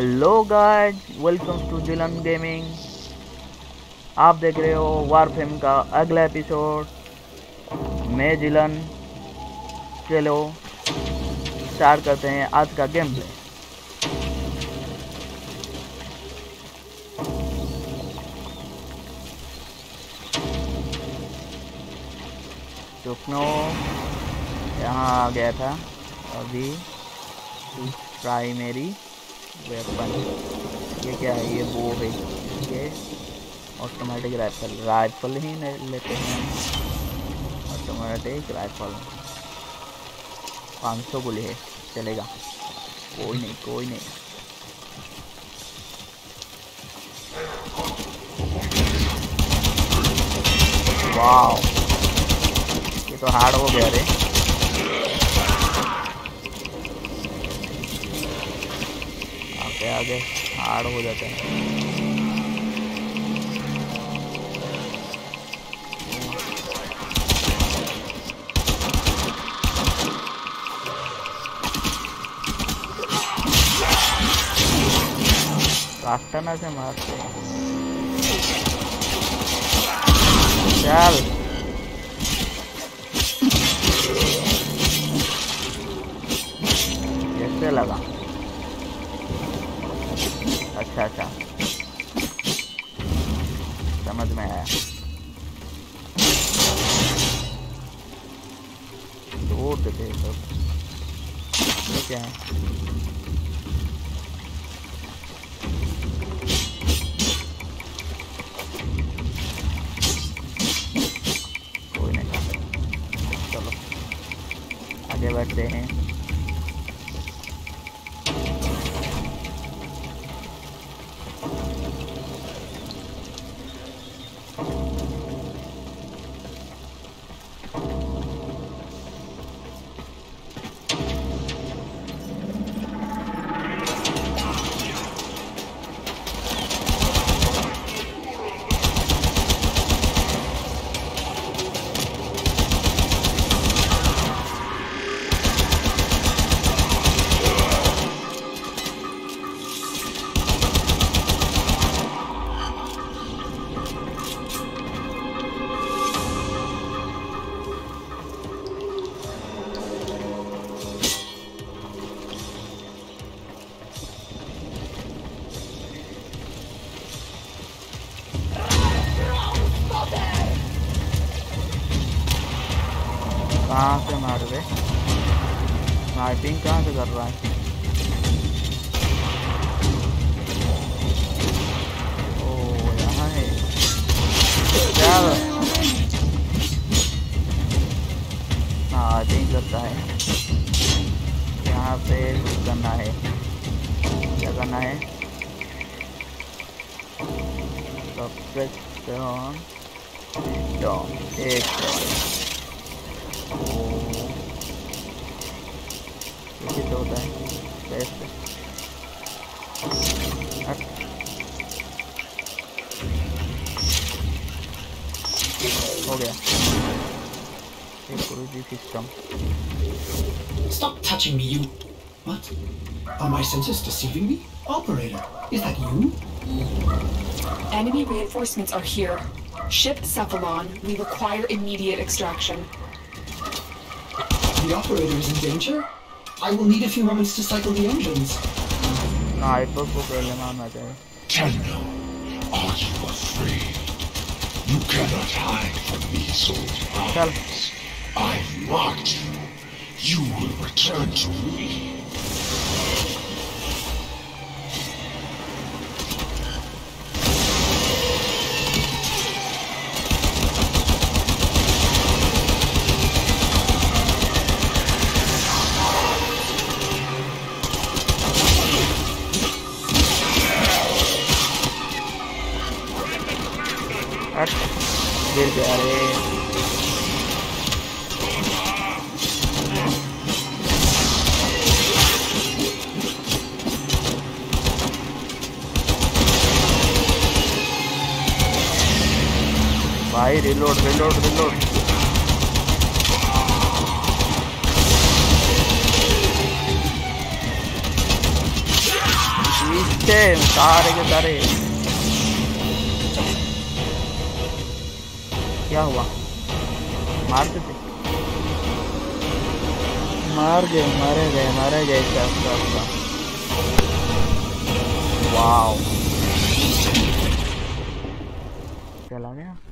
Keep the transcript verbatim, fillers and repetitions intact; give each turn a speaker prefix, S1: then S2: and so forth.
S1: Hello guys, welcome to Jilan gaming. आप देख रहे हो वारफ्रेम का अगला एपिसोड। मैं जिलन। चलो स्टार्ट करते हैं आज का गेम प्ले। सुखनो यहाँ आ गया था अभी। प्राइमरी वेपन ये क्या है? ये वो है, ये ऑटोमेटिक राइफल राइफल ही नहीं लेते हैं। ऑटोमेटिक राइफल पाँच सौ गोली है, चलेगा। कोई नहीं कोई नहीं। वाह, ये तो हार्ड हो गया रे। आगे आगे हार्ड हो जाता है। कास्टना से मारते हैं। चल कैसे लगा? अच्छा अच्छा समझ में आया। तोड़ देते सब। ये क्या है? कोई नहीं, चलो आगे बढ़ते हैं। कहाँ से मार रहे? स्नाइपिंग कहाँ से कर रहा है? ओ यहाँ है। चल स्नाइपिंग करता है। यहाँ पे कुछ करना है। क्या करना है? सबसे एक कैसे तो होता है? कैसे? हो गया। System.
S2: Stop touching me, you. What? Are my senses deceiving me? Operator, is that you?
S3: Enemy reinforcements are here. Ship Cephalon. We require immediate extraction.
S2: The operator is in danger? I will need a few moments to cycle the engines.
S4: Tenno, are you afraid? You cannot hide from me, soldier. I've marked you. You will return to me.
S1: गिर गया रे। भाई reload reload reload. पीछे सारे के सारे। क्या हुआ? मारते थे, मार गए, मारे गए, मारे गए। क्या हुआ? वाओ, चला गया।